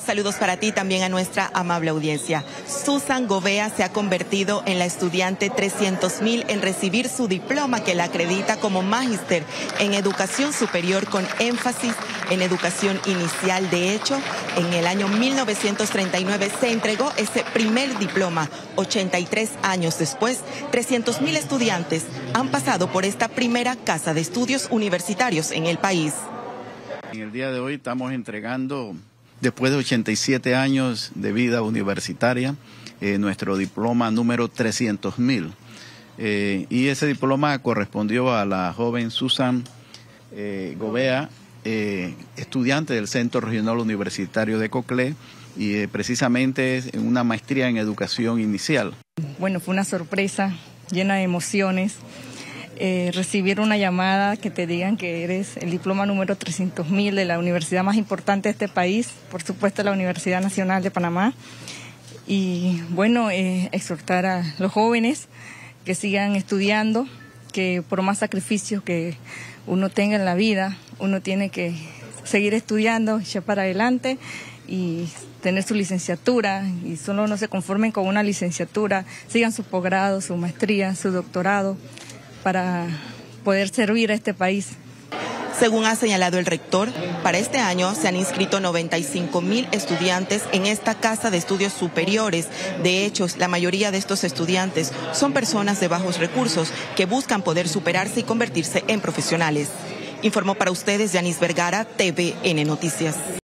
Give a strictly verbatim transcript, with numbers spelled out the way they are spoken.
Saludos para ti, también a nuestra amable audiencia. Susan Govea se ha convertido en la estudiante trescientos mil en recibir su diploma que la acredita como magíster en educación superior con énfasis en educación inicial. De hecho, en el año mil novecientos treinta y nueve se entregó ese primer diploma. ochenta y tres años después, trescientos mil estudiantes han pasado por esta primera casa de estudios universitarios en el país. En el día de hoy estamos entregando, después de ochenta y siete años de vida universitaria, eh, nuestro diploma número trescientos mil. Eh, y ese diploma correspondió a la joven Susan eh, Govea, eh, estudiante del Centro Regional Universitario de Coclé, y eh, precisamente es en una maestría en educación inicial. Bueno, fue una sorpresa llena de emociones. Eh, recibir una llamada que te digan que eres el diploma número trescientos mil de la universidad más importante de este país, por supuesto la Universidad Nacional de Panamá. Y bueno, eh, exhortar a los jóvenes que sigan estudiando, que por más sacrificios que uno tenga en la vida, uno tiene que seguir estudiando, echar para adelante y tener su licenciatura, y solo no se conformen con una licenciatura, sigan su posgrado, su maestría, su doctorado, para poder servir a este país. Según ha señalado el rector, para este año se han inscrito noventa y cinco mil estudiantes en esta casa de estudios superiores. De hecho, la mayoría de estos estudiantes son personas de bajos recursos que buscan poder superarse y convertirse en profesionales. Informó para ustedes Yanis Vergara, T V N Noticias.